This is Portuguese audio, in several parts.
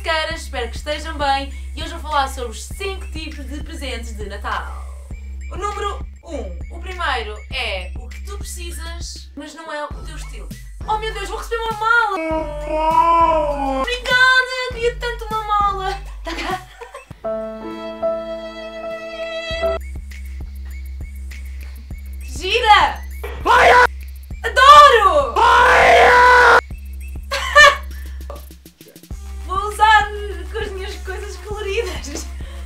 caras, espero que estejam bem e hoje vou falar sobre os 5 tipos de presentes de Natal. O número 1. O primeiro é o que tu precisas, mas não é o teu estilo. Oh meu Deus, vou receber uma mala! Obrigada! Queria tanto uma mala! Tá cá? Gira! Adoro! Vou usar com as minhas coisas coloridas.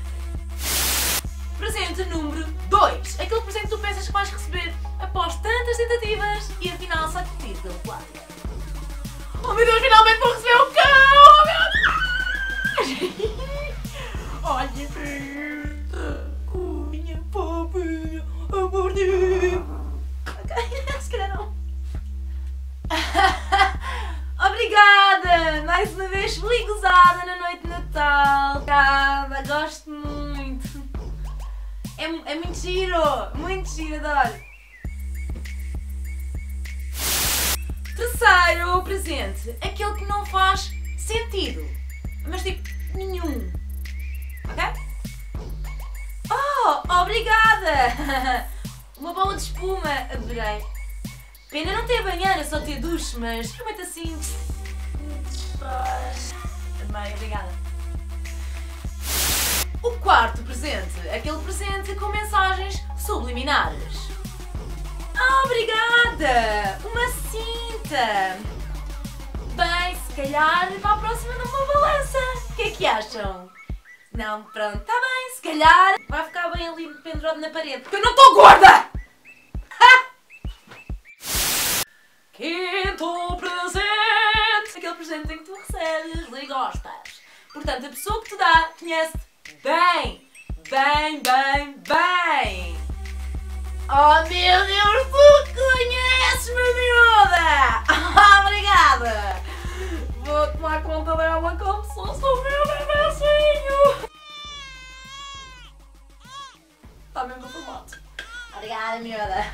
Presente número 2. Aquele presente que tu pensas que vais receber após tantas tentativas e afinal sai pedido pelo lado. Oh meu Deus, finalmente vou receber o cão! Oh meu Deus! Olha, minha pobrinha, amor de... Ok, se calhar não. Obrigada! Mais uma vez feliz gozada na noite de Natal. Obrigada, gosto muito. É muito giro, adoro. Terceiro presente, aquele que não faz sentido, mas tipo, nenhum. Ok? Oh, obrigada! Uma bola de espuma, adorei. Pena não ter banheira, só ter duche, mas realmente assim... Amei, obrigada. O quarto presente, aquele presente com mensagens subliminares. Ah, obrigada! Uma cinta! Bem, se calhar para a próxima não uma balança. O que é que acham? Não, pronto, está bem, se calhar vai ficar bem ali pendurado na parede. Porque eu não estou gorda! Quinto presente! Aquele presente em que tu recebes e gostas. Portanto, a pessoa que te dá conhece-te bem! Oh meu Deus, tu conheces-me, miúda! Obrigada! Vou tomar conta dela como se fosse o meu bebezinho! Está mesmo no formato. Obrigada, miúda!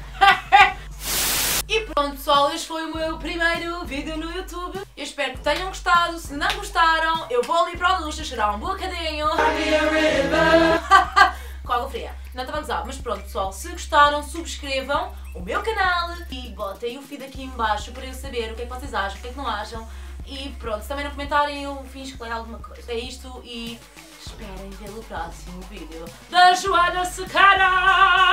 E pronto pessoal, este foi o meu primeiro vídeo no YouTube. Eu espero que tenham gostado. Se não gostaram, eu vou ali para a ducha cheirar um bocadinho. Com água fria. Não estava a gozar, mas pronto pessoal, se gostaram, subscrevam o meu canal e botem o feed aqui em baixo para eu saber o que é que vocês acham, o que é que não acham. E pronto, se também não comentarem eu finjo que leio alguma coisa. É isto e esperem pelo próximo vídeo da Joana Sequeira!